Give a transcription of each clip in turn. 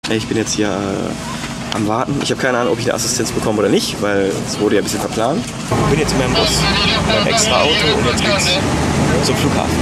Ich bin jetzt hier am Warten. Ich habe keine Ahnung, ob ich eine Assistenz bekomme oder nicht, weil es wurde ja ein bisschen verplant. Ich bin jetzt in meinem Bus, in einem extra Auto und jetzt geht's zum Flughafen.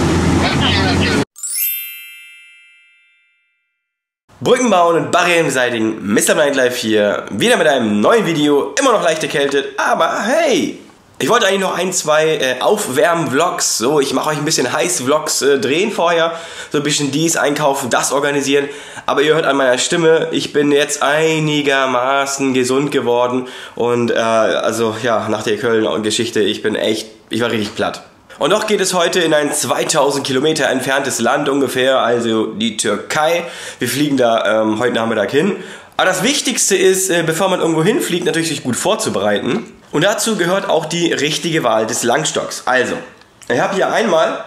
Brücken bauen und Barrieren beseitigen. Mr. Nightlife hier, wieder mit einem neuen Video. Immer noch leicht erkältet, aber hey! Ich wollte eigentlich noch ein, zwei Aufwärmen-Vlogs, so, ich mache euch ein bisschen Heiß-Vlogs drehen vorher, so ein bisschen dies einkaufen, das organisieren, aber ihr hört an meiner Stimme, ich bin jetzt einigermaßen gesund geworden und also ja, nach der Köln-Geschichte, ich war richtig platt. Und doch geht es heute in ein 2000 Kilometer entferntes Land ungefähr, also die Türkei. Wir fliegen da heute Nachmittag hin. Aber das Wichtigste ist, bevor man irgendwo hinfliegt, natürlich sich gut vorzubereiten. Und dazu gehört auch die richtige Wahl des Langstocks. Also, ich habe hier einmal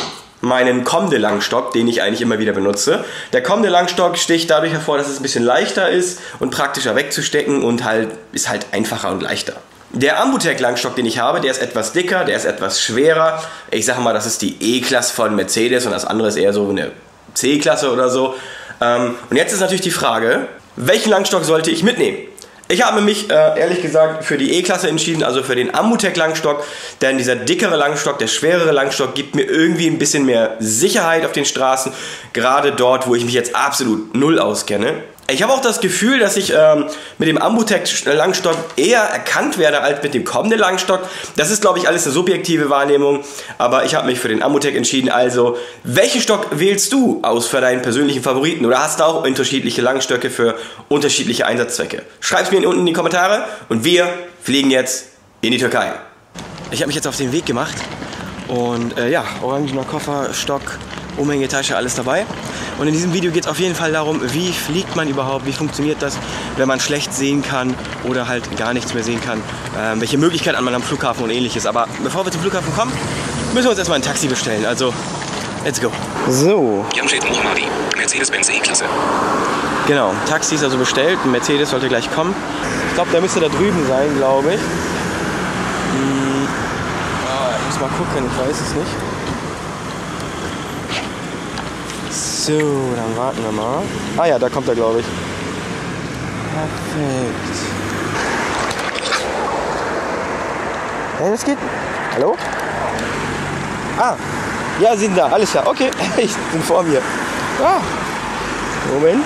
meinen Comde Langstock, den ich eigentlich immer wieder benutze. Der Comde Langstock sticht dadurch hervor, dass es ein bisschen leichter ist und praktischer wegzustecken und ist halt einfacher und leichter. Der Ambutec Langstock, den ich habe, der ist etwas dicker, der ist etwas schwerer. Ich sage mal, das ist die E-Klasse von Mercedes und das andere ist eher so eine C-Klasse oder so. Und jetzt ist natürlich die Frage, welchen Langstock sollte ich mitnehmen? Ich habe mich ehrlich gesagt für die E-Klasse entschieden, also für den Ambutec Langstock, denn dieser dickere Langstock, der schwerere Langstock gibt mir irgendwie ein bisschen mehr Sicherheit auf den Straßen, gerade dort, wo ich mich jetzt absolut null auskenne. Ich habe auch das Gefühl, dass ich mit dem Ambutec Langstock eher erkannt werde als mit dem Comde Langstock. Das ist, glaube ich, alles eine subjektive Wahrnehmung, aber ich habe mich für den Ambutec entschieden. Also, welchen Stock wählst du aus für deinen persönlichen Favoriten? Oder hast du auch unterschiedliche Langstöcke für unterschiedliche Einsatzzwecke? Schreib es mir unten in die Kommentare und wir fliegen jetzt in die Türkei. Ich habe mich jetzt auf den Weg gemacht und ja, orangener Koffer, Stock, Umhängetasche, alles dabei. Und in diesem Video geht es auf jeden Fall darum, wie fliegt man überhaupt, wie funktioniert das, wenn man schlecht sehen kann oder halt gar nichts mehr sehen kann, welche Möglichkeiten hat man am Flughafen und ähnliches. Aber bevor wir zum Flughafen kommen, müssen wir uns erstmal ein Taxi bestellen, also let's go. So. Mercedes-Benz E-Klasse. Genau, Taxi ist also bestellt, ein Mercedes sollte gleich kommen. Ich glaube, der müsste da drüben sein, glaube ich. Ich muss mal gucken, ich weiß es nicht. So, dann warten wir mal. Ah ja, da kommt er, glaube ich. Perfekt. Hey, das geht? Hallo? Ah, ja, Sie sind da, alles klar. Okay, ich bin vor mir. Ah, Moment.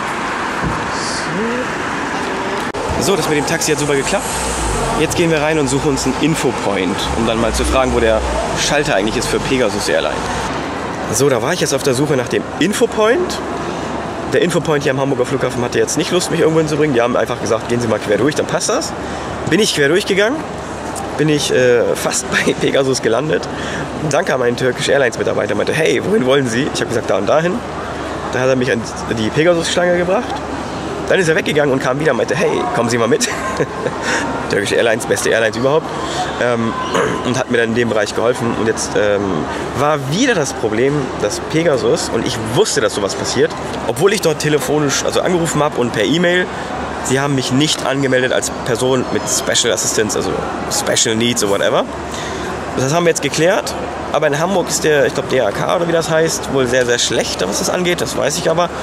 So, das mit dem Taxi hat super geklappt. Jetzt gehen wir rein und suchen uns einen Infopoint, um dann mal zu fragen, wo der Schalter eigentlich ist für Pegasus Airline. So, da war ich jetzt auf der Suche nach dem Infopoint. Der Infopoint hier am Hamburger Flughafen hatte jetzt nicht Lust, mich irgendwo hinzubringen. Die haben einfach gesagt, gehen Sie mal quer durch, dann passt das. Bin ich quer durchgegangen, bin ich fast bei Pegasus gelandet. Und dann kam ein Turkish Airlines Mitarbeiter und meinte, hey, wohin wollen Sie? Ich habe gesagt, da und dahin. Da hat er mich an die Pegasus-Schlange gebracht. Dann ist er weggegangen und kam wieder und meinte, hey, kommen Sie mal mit. Turkish Airlines, beste Airlines überhaupt. Und hat mir dann in dem Bereich geholfen. Und jetzt war wieder das Problem, dass Pegasus, und ich wusste, dass sowas passiert, obwohl ich dort telefonisch angerufen habe und per E-Mail, sie haben mich nicht angemeldet als Person mit Special Assistance, also Special Needs oder whatever. Das haben wir jetzt geklärt. Aber in Hamburg ist der, ich glaube DRK oder wie das heißt, wohl sehr, sehr schlecht, was das angeht. Das weiß ich aber.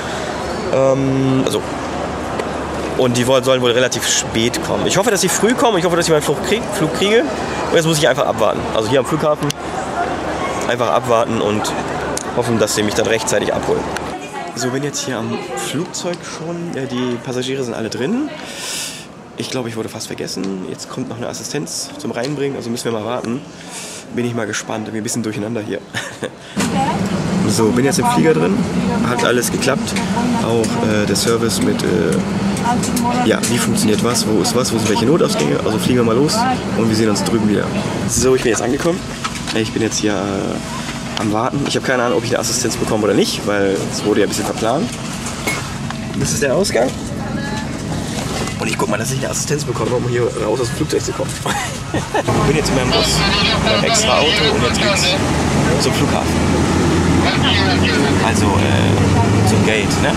Und die sollen wohl relativ spät kommen. Ich hoffe, dass sie früh kommen. Ich hoffe, dass ich meinen Flug kriege. Und jetzt muss ich einfach abwarten. Also hier am Flughafen einfach abwarten und hoffen, dass sie mich dann rechtzeitig abholen. So, bin jetzt hier am Flugzeug schon. Die Passagiere sind alle drin. Ich glaube, ich wurde fast vergessen. Jetzt kommt noch eine Assistenz zum Reinbringen. Also müssen wir mal warten. Bin ich mal gespannt. Irgendwie ein bisschen durcheinander hier. So, bin jetzt im Flieger drin. Hat alles geklappt. Auch der Service mit ja, wie funktioniert was, wo ist was, wo sind welche Notausgänge. Also fliegen wir mal los und wir sehen uns drüben wieder. So, ich bin jetzt angekommen. Ich bin jetzt hier am Warten. Ich habe keine Ahnung, ob ich eine Assistenz bekomme oder nicht, weil es wurde ja ein bisschen verplant. Das ist der Ausgang. Und ich guck mal, dass ich eine Assistenz bekomme, um hier raus aus dem Flugzeug zu kommen. Ich bin jetzt in meinem Bus, in einem extra Auto und jetzt geht's zum Flughafen. Also zum Gate, ne?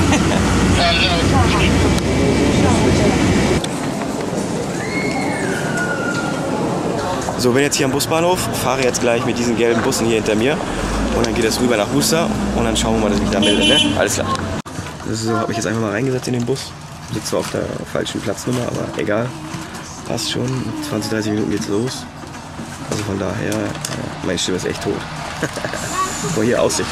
So, bin jetzt hier am Busbahnhof, fahre jetzt gleich mit diesen gelben Bussen hier hinter mir und dann geht es rüber nach Husa und dann schauen wir mal, dass ich mich da melde, ne? Alles klar. So, habe mich jetzt einfach mal reingesetzt in den Bus. Ich sitze zwar auf der falschen Platznummer, aber egal. Passt schon. 20, 30 Minuten geht's los. Also von daher, meine Stimme ist echt tot. Guck mal hier, Aussicht.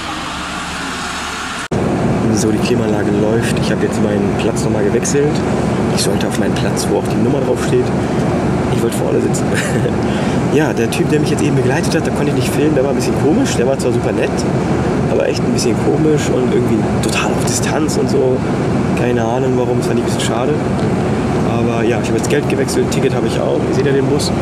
So, die Klimaanlage läuft. Ich habe jetzt meinen Platz nochmal gewechselt. Ich sollte auf meinen Platz, wo auch die Nummer drauf steht. Ich wollte vorne sitzen. Ja, der Typ, der mich jetzt eben begleitet hat, da konnte ich nicht filmen, der war ein bisschen komisch. Der war zwar super nett, aber echt ein bisschen komisch und irgendwie total auf Distanz und so. Keine Ahnung warum, das fand ich ein bisschen schade. Aber ja, ich habe jetzt Geld gewechselt, Ticket habe ich auch. Ihr seht ja den Bus.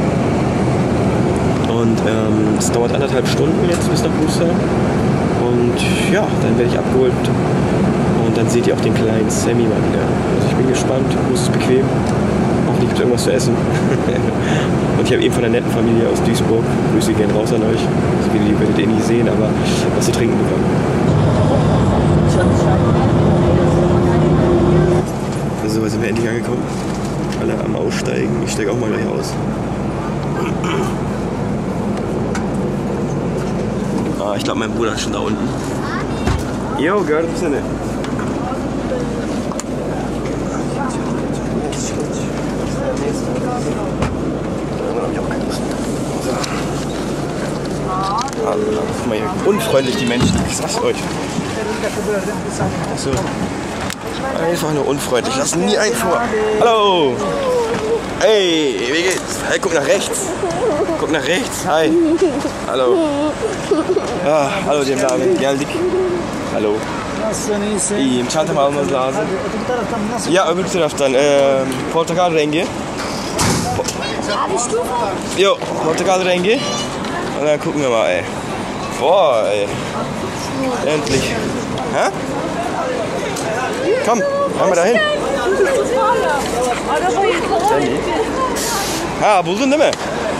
Und es dauert 1,5 Stunden jetzt bis nach Bursa. Und ja, dann werde ich abgeholt. Und dann seht ihr auch den kleinen Sammy mal wieder. Also ich bin gespannt, Bus ist bequem. Hoffentlich gibt es irgendwas zu essen. Und ich habe eben von einer netten Familie aus Duisburg, Grüße gehen raus an euch. Das Video werdet ihr nicht sehen, aber was zu trinken bekommen. So, sind wir endlich angekommen. Alle am Aussteigen. Ich steige auch mal gleich aus. Ah, ich glaube, mein Bruder ist schon da unten. Jo, gehört ein bisschen. Guck mal hier. Unfreundlich die Menschen. Ich sag's euch. So. Einfach nur unfreundlich. Lassen nie einen vor. Hallo! Hey, wie geht's? Hey, guck nach rechts. Guck nach rechts. Hi. Hallo. Ah, hallo dem David. Geldik. Hallo. İyiyim. Çantamı almanız lazım. Ya öbür taraftan portakal rengi. Jo, portakal rengi. Und dann gucken wir mal, ey. Boah, ey. Endlich. Hä? Komm, fahren wir da hin. Ha, buldun değil mi?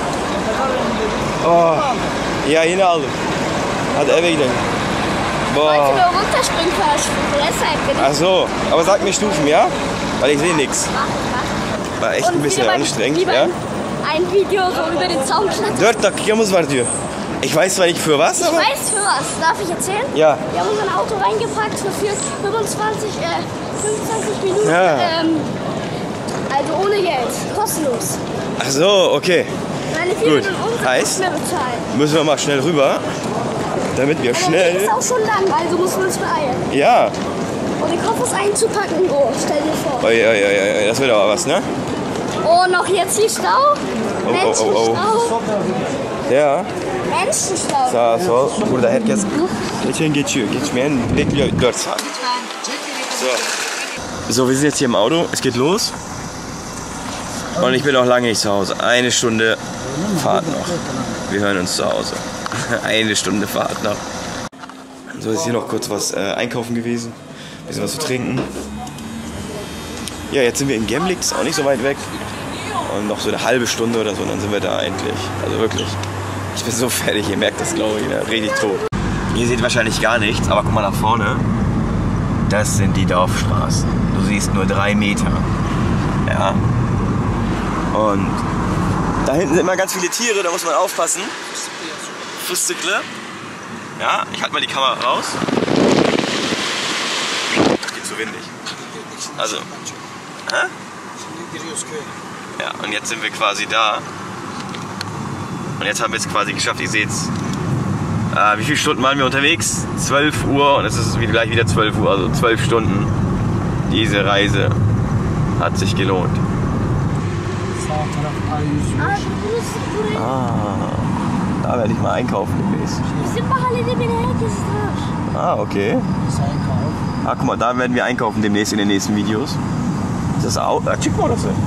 Oh. Ya yine aldım. Hadi eve gidelim. Boah. Ich wollte nur runterspringen, deshalb. Ach so, aber sag mir Stufen, ja? Weil ich sehe nichts. War echt ein bisschen anstrengend, ja? Ein Video so über den Zaun klettern. 4 dakikamız var diyor. Ich weiß zwar nicht für was, aber... Ich weiß für was. Darf ich erzählen? Ja. Wir haben unser Auto reingepackt für 25 Minuten. Ja. Also ohne Geld. Kostenlos. Ach so, okay. Meine Gut. Heißt, mehr bezahlen. müssen wir mal schnell rüber, damit wir Der Weg schnell... ist auch schon lang, also müssen wir uns beeilen. Ja. Und den Koffer einzupacken, oh, stell dir vor. Oi, oi, oi, oi, das wird aber was, ne? Oh, noch jetzt hier Stau. Menschenstau. Ja. Menschenstau. Sağ sol. Burada herkes geçen geçiyor. Geçmeyen bekliyor 4 saat. So, wir sind jetzt hier im Auto. Es geht los. Und ich bin noch lange nicht zu Hause. 1 Stunde Fahrt noch. Wir hören uns zu Hause. 1 Stunde Fahrt noch. So, ist hier noch kurz was einkaufen gewesen. Ein bisschen was zu trinken. Ja, jetzt sind wir in Gemlik, ist auch nicht so weit weg. Und noch so eine halbe Stunde oder so, dann sind wir da endlich. Also wirklich. Ich bin so fertig, ihr merkt das, glaube ich, ne? Richtig tot. Ihr seht wahrscheinlich gar nichts, aber guck mal nach vorne. Das sind die Dorfstraßen. Du siehst nur 3 Meter. Ja. Und da hinten sind immer ganz viele Tiere, da muss man aufpassen. Fustikle. Ja, ich halte mal die Kamera raus. Das geht zu windig. Also. Hä? Ja, und jetzt sind wir quasi da. Und jetzt haben wir es quasi geschafft, ihr seht's. Wie viele Stunden waren wir unterwegs? 12 Uhr und es ist gleich wieder 12 Uhr, also 12 Stunden. Diese Reise hat sich gelohnt. Da werde ich mal einkaufen demnächst. Okay. Guck mal, da werden wir einkaufen demnächst in den nächsten Videos. Ist das auch? Chico oder so?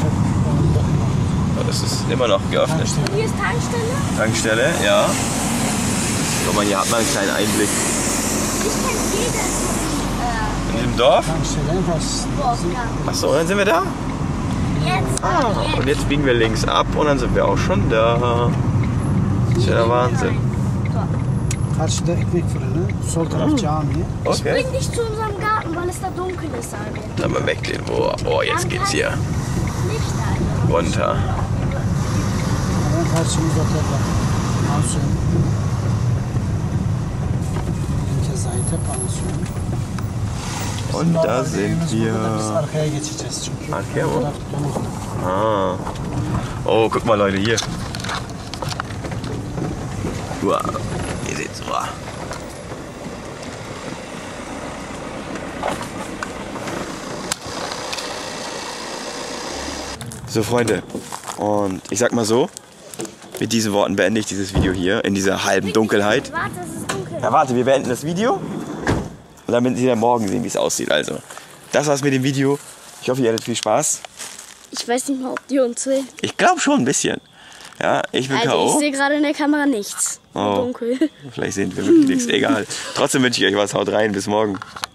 Das ist immer noch geöffnet. Hier ist Tankstelle. Tankstelle, ja. Guck mal, hier hat man einen kleinen Einblick. Ich kenne jedes. In diesem Dorf? Achso, und dann sind wir da? Jetzt. Und jetzt biegen wir links ab und dann sind wir auch schon da. Das ist ja der Wahnsinn. Karşıda ekmek fırını, sol taraf cami. Okay. Bring dich zu unserem Garten, weil es da dunkel ist, Alter. Dann mal weggehen. Oh, jetzt geht's hier Licht, Alter. runter. Hemen karşımızda da pansiyon. Linke Seite pansiyon. Und da sind wir. Arkaya geçeceğiz çünkü. Arkaya mı? Bu taraf dolu. Ah. Oh, guck mal Leute, hier. Wow, ihr seht's. Wow. So Freunde, und ich sag mal so, mit diesen Worten beende ich dieses Video hier in dieser halben Dunkelheit. Warte, es ist dunkel. Ja, warte, wir beenden das Video und dann werden Sie dann morgen sehen, wie es aussieht. Also, das war's mit dem Video. Ich hoffe, ihr hattet viel Spaß. Ich weiß nicht mal, ob die uns sehen. Ich glaube schon ein bisschen. Ja, ich bin Also K.O. ich sehe gerade in der Kamera nichts. Oh. Dunkel. Vielleicht sehen wir wirklich nichts. Egal. Trotzdem wünsche ich euch was. Haut rein. Bis morgen.